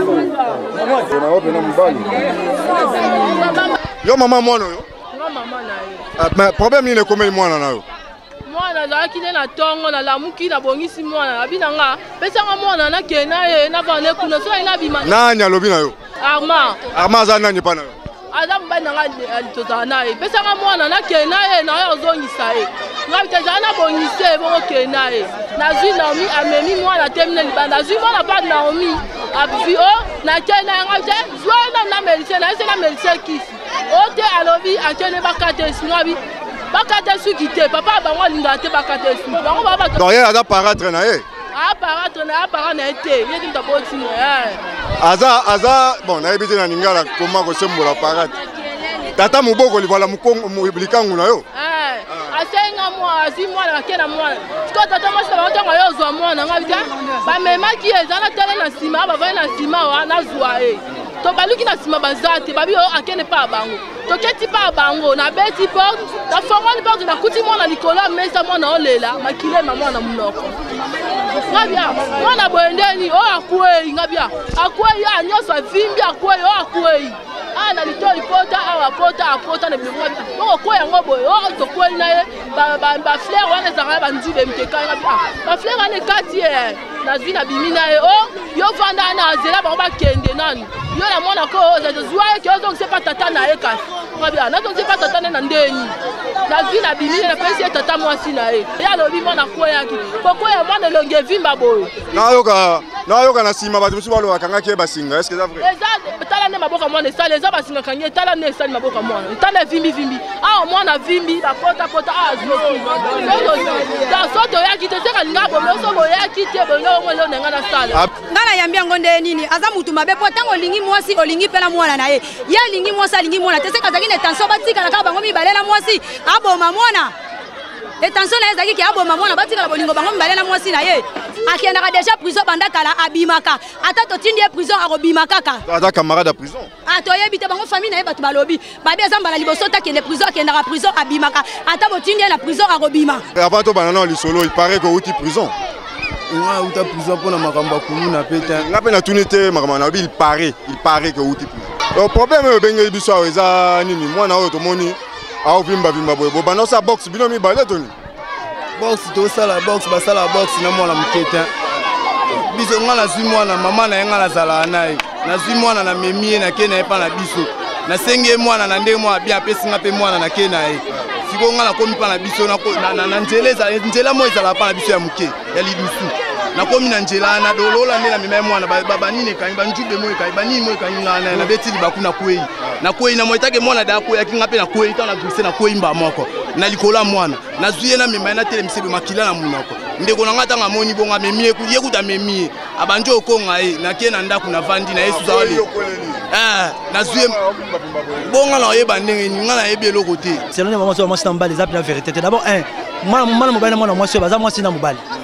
Yo maman mwana yo? Maman na yo. Mais problème ni ne komeli mwana na yo? Mwana zalaki ne na tongo na lamuki na bongisi mwana abinanga pesanga mwana na kena ye na bane kuna so ina bima. Nani alobi na yo? Arma za nani pa na yo? Aza mbana nga litota na ye pesanga mwana na kena ye na yo zongisa ye. Ngabi teza na bongise bongo kena ye. Na zui Naomi amemi mwana temne libanda zui mwana pa Naomi abi o na kena nga te zoi na melise na ese na melise kisi. Ote alobi akene bakate singabi bakate sukite papa bango linga te bakate su bango baba donc ye aza paraître na ye paraître na para na ete ye kinta boti aza bon na ebite na ningala koma ko sembola paraître tata muboko livala mukongo likangu na yo asenga mwa asi mwana akena mwana ko tata masa batonga yo zwa mwana ngabita ba mema ki ezana tele na sima ba va na sima wa na zwa to baluki na sima bazate babi o akene pa bango to keti pa bango na beti porte na fongoli porte na kuti mwana likolo mesa mwana olela makile mama na munoko ngabia mwana boendeni o akwei ngabia akwei ya nyoso vimbi akwei o akwei na litoi pota awa pota na bilunga o ko yango boy o to kweli na ye ba fleur wana zanga ba nzube mteka ngabia ba fleur wana kati na zina bimina ye o yo vanda na zela ba kende nani yo na mwana ko zwa ke zo sepa tata na ye kasi ngabia na zo sepa tata na ndeni na zina bimina na pesi tata mwasi na ye ya lobi mwana ko yaki poko ya mwana longe vimba boy na yoka na sima ba musu balo akanga ke basinga est-ce que c'est vrai eza tala ne maboka mwana sala eza basinga kanye tala ne sala maboka mwana tala vimbi mwana vimbi ba pota azo da soto yaki te seka ngabo meso bo yaki te bongo mo lo nenga na sala ngana yambia ngonde nini aza mutu mabe po tango lingi mwasi olingi pela mwana na ye ya lingi mwasi te seka zaki ne tension batika na ka bango mibalela mwasi aboma mwana et tension na ezaki ki aboma mwana batika na bolingo bango mibalela mwasi na ye akiendaka déjà prison bandakala abimaka ata totindi ye prison akobimaka ka ata camarade à prison toyebi te bango famille na ye bato balobi babi azamba na liboso takende prison akendaka prison abimaka ata botindi ye na prison akobima avant to banana lisolo il paraît que outi prison uta prison pona makamba kuluna peta ngape na tunité makamba na bi il paraît que outi prison le problème e benga biso eza nini mwana oyo tomoni a vimba boy bo banosa box bino mi balé toni box to sala box basala box na mwana mketa biso ngala zwi mwana mama na ngala zala naye na zwi mwana na memie na kena epa na biso na senge mwana na ndenge mwa bia pesinga pe mwana na kena ye siko ngala komi pa na biso na njela mo ezala pa na biso ya muke ya lidusu na komi na njela na dolola ndela mema mwana baba nini kanyi banjube mo kanyi bani mo kanyi na beti libaku na kwei na moitake mwana da kwei akinga pe na kwei ta na glisse na kwei mba moko na likola mwana na zuye na mema na tele misebe makila na munako ndeko na ngata nga moni bonga memie ku yekuta memie abanjo okonga na kena ndaku na vandi na Yesu zawali na zuye bonga na yeba ndenge ni ngana yebi eloko te selon maman so mwasi na mbali za la vérité d'abord mwana mobali na mwana mwasi baza mwasi na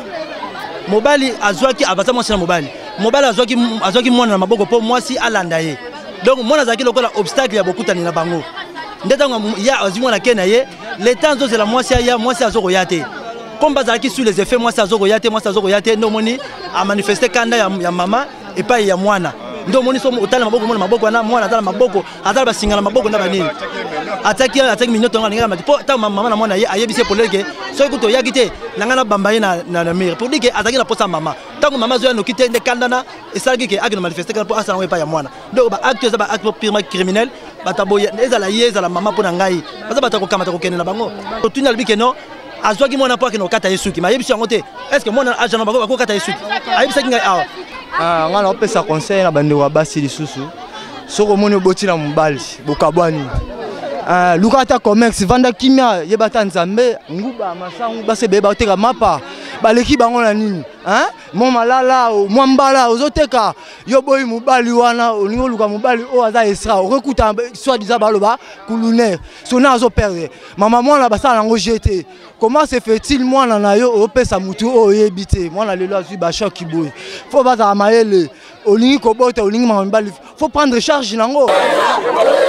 mobali azwaki abaza mwasi na mobali azwaki mwana na maboko po mwasi alanda ye donc mwana zaki lokola obstacle ya bokutani na bango ndetango ya azimwa na kena ye le temps zo la mwasi ya mwasi azoko yate comme bazaki sous les effets mwasi azoko yate ndo moni a manifester kanda ya mama et pas ya mwana ndo moni so otala maboko na mwana atala maboko atala basinga na maboko na banini ataki minyoto ngana ngala po ta mama na mwana ye ayebise poleke so ekuto yakite nangana bamba ye na mire pour dire que ataki na posa mama tango mama zo ya nokite nde kanda na esalaki ke akina manifester kana po asala ngo pa ya mwana donc ba acte za ba acte purement criminel bataboya ezala mama pona ngai baza batako kamata ko kenena bango to tunya libike no azwaki mwana po akino kata yesuki ma yebisi yango te est ce que mwana agent bako bako kata yesuki ayebisaki ngai awa ngana opesa conseil na bande wa basi lisusu soko moni oboti na mobali bokabwani lukata commerce vanda kimia yebata nzambe nguba masangu base beba oteka mapa baleki bango na nini mo malala mo mbala ozoteka yo boyi mobali wana olingo luka mobali o aza extra okuta soit disant baloba kulunaire sona azo perdre mama mwana basala nango jeter comment se fait-il mwana na yo opesa mutu o yebite mwana lelo azui ba choc kiboy faut baza mayele olingi kobota olingi mama mbali faut prendre charge nango